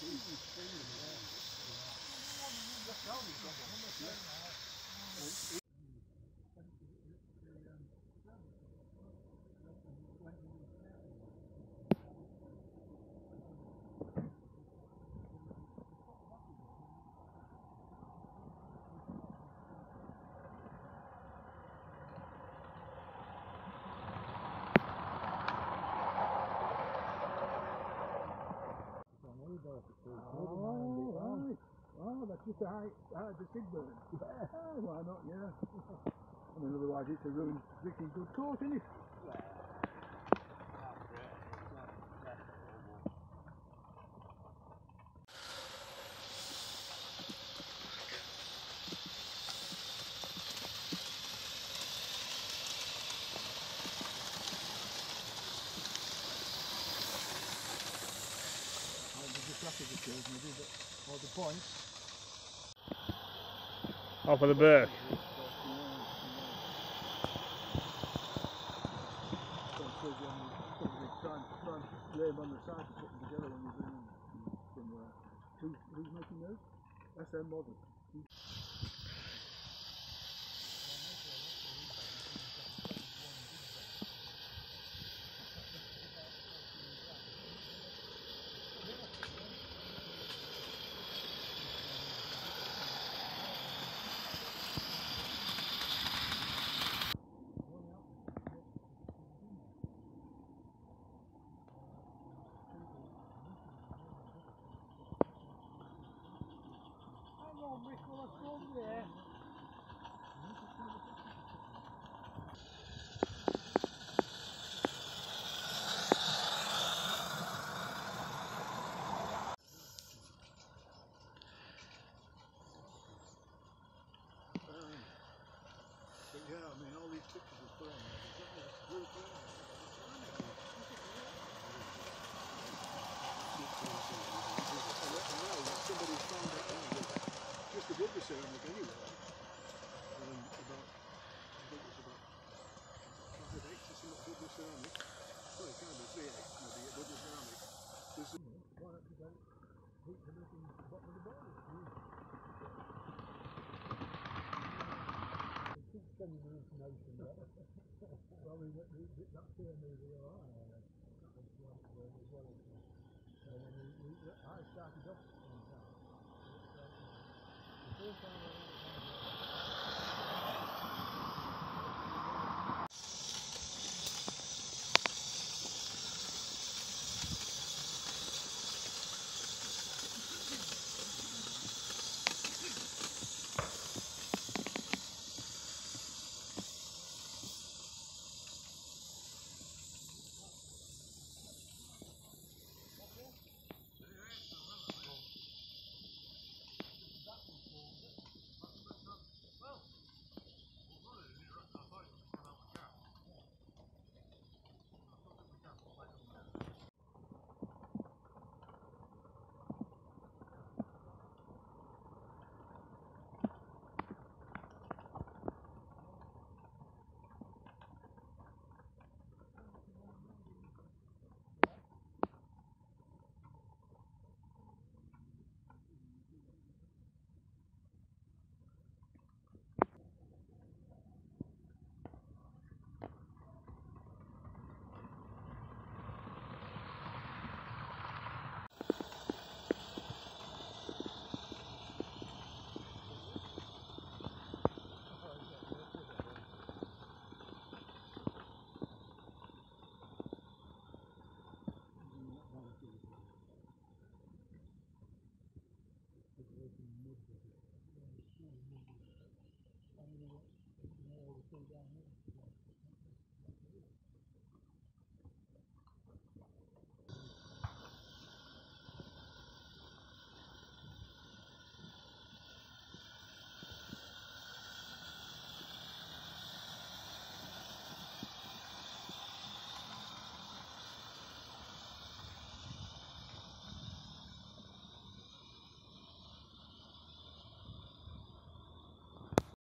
Oh, that's just a high the signal. Yeah, why not, yeah. I mean, otherwise it's a ruined, freaking good course, isn't it? Or the point. Off of the berth. Try and lay them on the side to put them together when you're doing them from who's making those? SM Modern. Yeah, I mean, all these pictures are put on there. Somebody found out just above the ceramic anyway. About, I think it's about 5/8 or something above the ceramic. Well, it can't be 3/8, maybe above the ceramic. There's the why not just like heat the bottom of the bowl? Sending the information there. Well, that's the movie, alright. I started off on that. The first time I